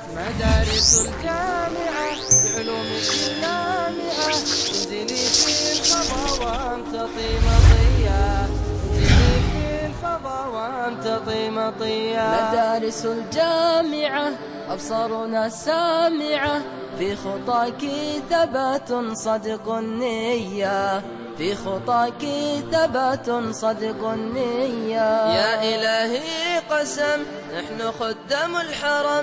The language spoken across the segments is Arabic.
مدارس الجامعة بعلوم إسلامية، انزلي في الفضا وامتطي مطية، انزلي في الفضا وامتطي مطية. مدارس الجامعة أبصارنا سامعة، في خطاك ثبات صدق النية، في خطاك ثبات صدق النية. يا إلهي قسم نحن خدام الحرم.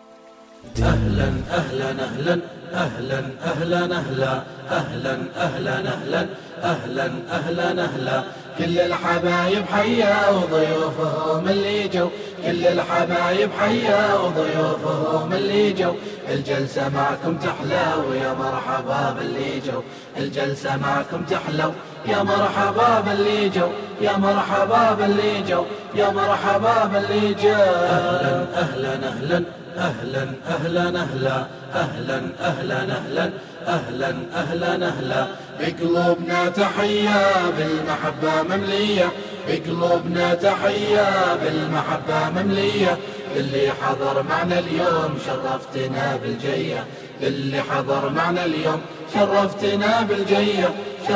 أهلا أهلا أهلا أهلا أهلا أهلا أهلا أهلا أهلا أهلا أهلا أهلا كل الحبايب حيا وضيوفهم اللي جو، كل الحبايب حيا وضيوفهم اللي جو، الجلسة معكم تحلى ويا مرحبا باللي جو، الجلسة معكم تحلى يا مرحبا باللي جو، يا مرحبا باللي جو، يا مرحبا باللي جو. أهلا أهلا أهلا أهلا أهلا أهلا أهلا أهلا أهلا أهلا أهلا أهلا بقلوبنا تحية بالمحبة مملية، بقلوبنا تحية بالمحبة مملية، للي حضر معنا اليوم شرفتنا بالجية، للي حضر معنا اليوم شرفتنا بالجية،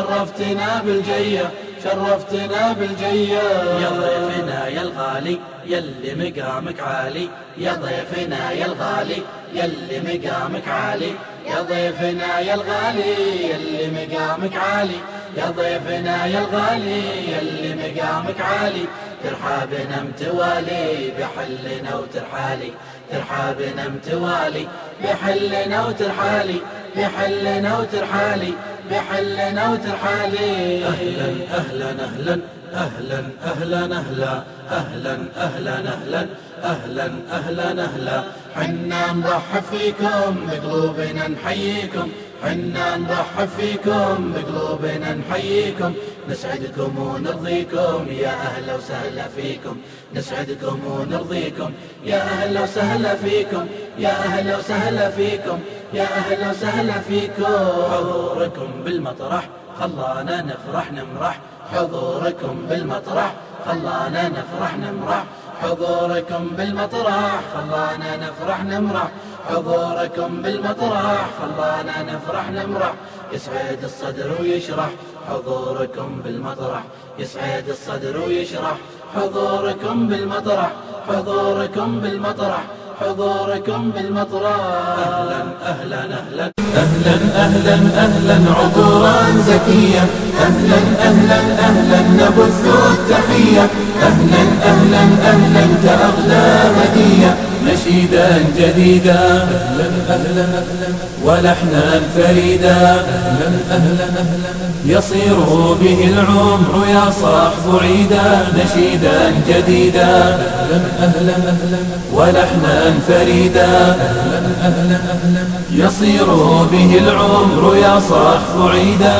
شرفتنا بالجية، شرفتنا بالجية. يا ضيفنا يا الغالي يلي مقامك عالي، يا ضيفنا يا الغالي يلي مقامك عالي، يا ضيفنا يا الغالي يلي مقامك عالي، يا ضيفنا يا الغالي يلي مقامك عالي، ترحابنا متوالي بحلنا وترحالي، ترحابنا متوالي بحلنا وترحالي، بحلنا وترحالي، بحلنا وترحالي. أهلا أهلا أهلا أهلا أهلا أهلا أهلا أهلا أهلا أهلا أهلا أهلا حنا نرحب فيكم بقلوبنا نحييكم، حنا نرحب فيكم بقلوبنا نحييكم، نسعدكم ونرضيكم يا أهلا وسهلا فيكم، نسعدكم ونرضيكم يا أهلا وسهلا فيكم، يا أهلا وسهلا فيكم، يا أهلا وسهلا فيكم. حضوركم بالمطرح خلانا نفرح نمرح، حضوركم بالمطرح خلانا نفرح نمرح، حضوركم بالمطرح خلانا نفرح نمرح، حضوركم بالمطرح خلانا نفرح نمرح، يسعد الصدر ويشرح حضوركم بالمطرح، يسعد الصدر ويشرح حضوركم بالمطرح، حضوركم بالمطرح، حضوركم بالمطرح. أهلا أهلا أهلا أهلا أهلا أهلا عطورا زكية، أهلا أهلا أهلا نبث التحية، أهلا أهلا أهلا كأغلى هدية، نشيدا جديدا أهلا أهلا أهلا ولحنا فريدا أهلا أهلا أهلا يصير به العمر يا صاحب عيدا، نشيدا جديدا أهلا أهلا أهلا ولحنا فريدا أهلا أهلا أهلا يصير به العمر يا صاحب عيدا،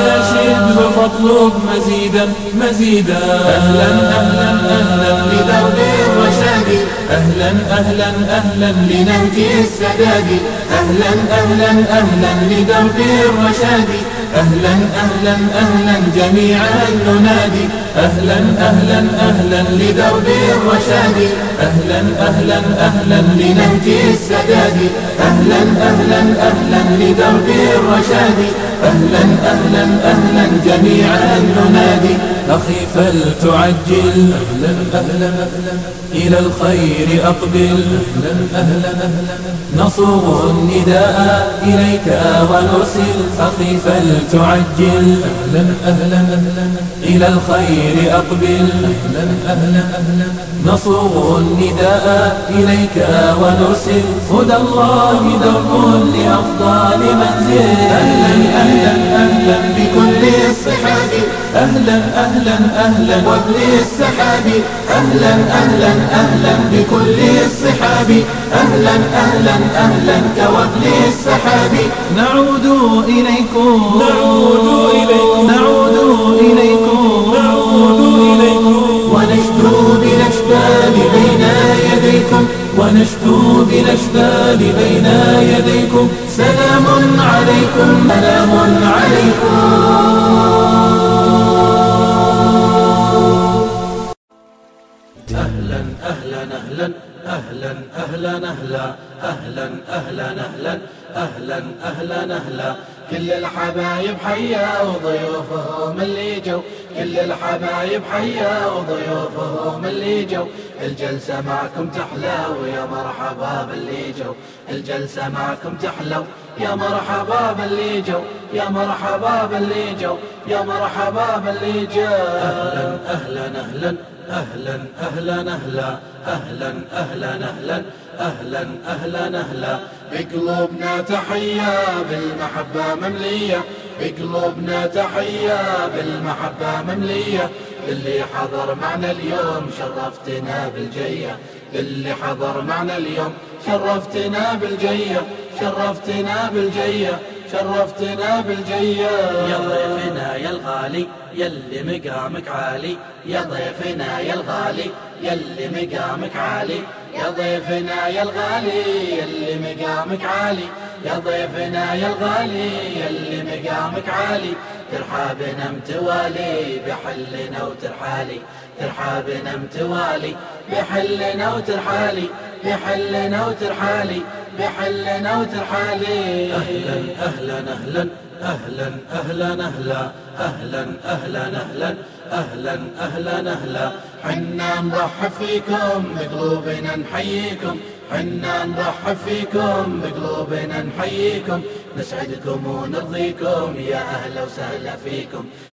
ويشد فاطلب مزيدا مزيدا أهلا أهلا أهلا لدرب الرشاد، أهلا أهلا أهلا لنهج السداد، أهلا أهلا أهلا لدرب الرشاد، أهلا أهلا أهلا جميعا ننادي، أهلا أهلا أهلا لدرب الرشاد، أهلا أهلا أهلا لنهج السداد، أهلا أهلا أهلا لدرب الرشاد، أهلا أهلا أهلا جميعا ننادي، أخي فلتعجل أهلا أهلا أهلا إلى الخير أقبل، أهلا أهلا أهلا نصوغ النداء إليك ونرسل، أخي فلتعجل أهلا أهلا أهلا إلى الخير أقبل، أهلا أهلا أهلا نصوغ النداء إليك ونرسل، هدى الله درب لأفضل منزل، أهلا أهلا أهلا بكل الصحاب، أهلا أهلا أهلا وابن السحاب، أهلا أهلا أهلا بكل الصحاب، أهلا أهلا أهلا كوابن السحاب، نعود إليكم نعود إليكم نعود إليكم نعود إليكم ونشدو بالأشبال بين يديكم، ونشدو بالأشبال بين يديكم، سلام عليكم سلام عليكم. أهلا أهلا أهلا أهلا أهلا أهلا أهلا أهلا أهلا أهلا أهلا أهلا كل الحبايب حيا وضيوفهم اللي جو، كل الحبايب حيا وضيوفهم اللي جو، الجلسة معكم تحلى ويا مرحبا باللي جو، الجلسة معكم تحلى يا مرحبا باللي جو، يا مرحبا باللي جو، يا مرحبا باللي جو. أهلا أهلا أهلا أهلا أهلا أهلا أهلا أهلا أهلا أهلا أهلا أهلا بقلوبنا تحية بالمحبة مملية، بقلوبنا تحية بالمحبة مملية، للي حضر معنا اليوم شرفتنا بالجية، للي حضر معنا اليوم شرفتنا بالجية، شرفتنا بالجية، شرفتنا بالجية. يا ضيفنا يا الغالي يلي مقامك عالي، يا ضيفنا يا الغالي يلي مقامك عالي، يا ضيفنا يا الغالي يلي مقامك عالي، يا ضيفنا يا الغالي يلي مقامك عالي، ترحابنا متوالي بحلنا وترحالي، ترحابنا متوالي بحلنا وترحالي، بحلنا وترحالي، بحلنا وترحالي. أهلا أهلا أهلا أهلا أهلا أهلا أهلا أهلا أهلا أهلا أهلا أهلا حنا نرحب فيكم بقلوبنا نحييكم، حنا نرحب فيكم بقلوبنا نحييكم، نسعدكم ونرضيكم يا أهلا وسهلا فيكم،